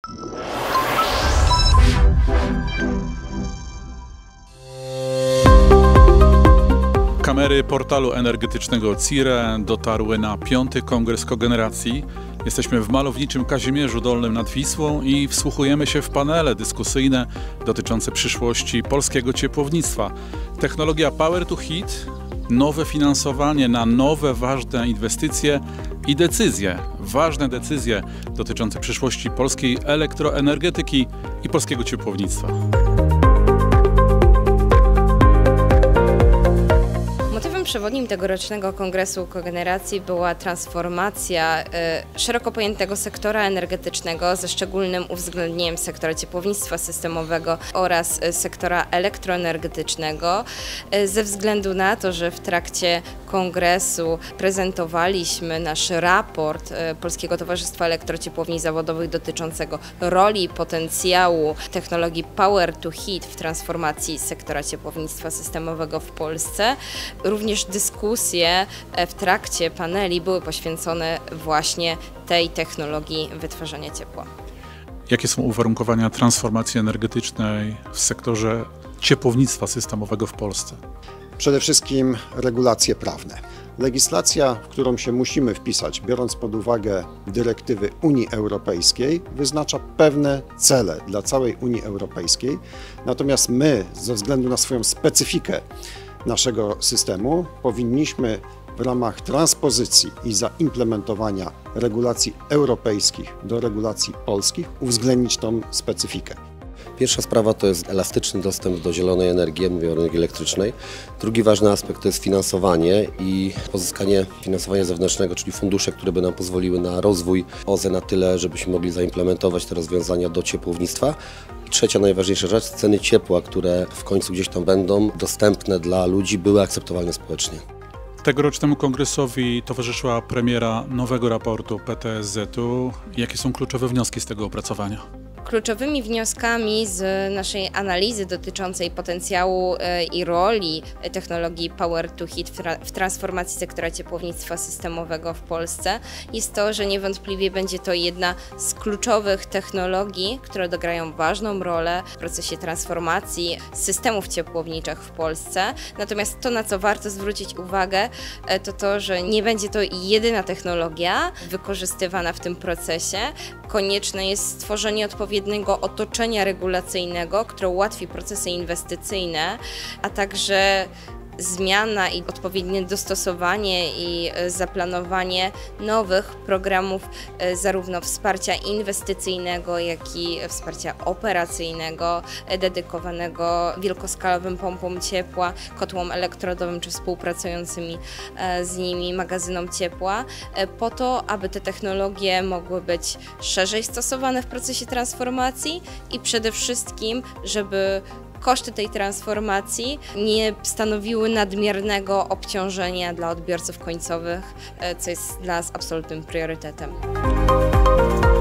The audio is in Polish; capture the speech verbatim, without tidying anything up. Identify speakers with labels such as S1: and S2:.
S1: Kamery portalu energetycznego C I R E dotarły na piąty kongres kogeneracji. Jesteśmy w malowniczym Kazimierzu Dolnym nad Wisłą i wsłuchujemy się w panele dyskusyjne dotyczące przyszłości polskiego ciepłownictwa. Technologia Power to Heat, nowe finansowanie na nowe ważne inwestycje i decyzje, ważne decyzje dotyczące przyszłości polskiej elektroenergetyki i polskiego ciepłownictwa.
S2: Motywem przewodnim tegorocznego Kongresu Kogeneracji była transformacja y, szeroko pojętego sektora energetycznego ze szczególnym uwzględnieniem sektora ciepłownictwa systemowego oraz y, sektora elektroenergetycznego y, ze względu na to, że w trakcie kongresu prezentowaliśmy nasz raport y, Polskiego Towarzystwa Elektrociepłowni Zawodowych dotyczącego roli i potencjału technologii Power to Heat w transformacji sektora ciepłownictwa systemowego w Polsce. Również dyskusje w trakcie paneli były poświęcone właśnie tej technologii wytwarzania ciepła.
S1: Jakie są uwarunkowania transformacji energetycznej w sektorze ciepłownictwa systemowego w Polsce?
S3: Przede wszystkim regulacje prawne. Legislacja, w którą się musimy wpisać, biorąc pod uwagę dyrektywy Unii Europejskiej, wyznacza pewne cele dla całej Unii Europejskiej. Natomiast my, ze względu na swoją specyfikę naszego systemu, powinniśmy w ramach transpozycji i zaimplementowania regulacji europejskich do regulacji polskich uwzględnić tą specyfikę.
S4: Pierwsza sprawa to jest elastyczny dostęp do zielonej energii, mówię o energii elektrycznej. Drugi ważny aspekt to jest finansowanie i pozyskanie finansowania zewnętrznego, czyli fundusze, które by nam pozwoliły na rozwój O Z E na tyle, żebyśmy mogli zaimplementować te rozwiązania do ciepłownictwa. I trzecia najważniejsza rzecz, ceny ciepła, które w końcu gdzieś tam będą dostępne dla ludzi, były akceptowalne społecznie.
S1: Tegorocznemu kongresowi towarzyszyła premiera nowego raportu P T S Z u. Jakie są kluczowe wnioski z tego opracowania?
S2: Kluczowymi wnioskami z naszej analizy dotyczącej potencjału i roli technologii Power to Heat w transformacji sektora ciepłownictwa systemowego w Polsce jest to, że niewątpliwie będzie to jedna z kluczowych technologii, które odegrają ważną rolę w procesie transformacji systemów ciepłowniczych w Polsce. Natomiast to, na co warto zwrócić uwagę, to to, że nie będzie to jedyna technologia wykorzystywana w tym procesie. Konieczne jest stworzenie odpowiedniego otoczenia regulacyjnego, które ułatwi procesy inwestycyjne, a także zmiana i odpowiednie dostosowanie i zaplanowanie nowych programów zarówno wsparcia inwestycyjnego, jak i wsparcia operacyjnego dedykowanego wielkoskalowym pompom ciepła, kotłom elektrodowym czy współpracującymi z nimi magazynom ciepła, po to, aby te technologie mogły być szerzej stosowane w procesie transformacji i przede wszystkim, żeby koszty tej transformacji nie stanowiły nadmiernego obciążenia dla odbiorców końcowych, co jest dla nas absolutnym priorytetem.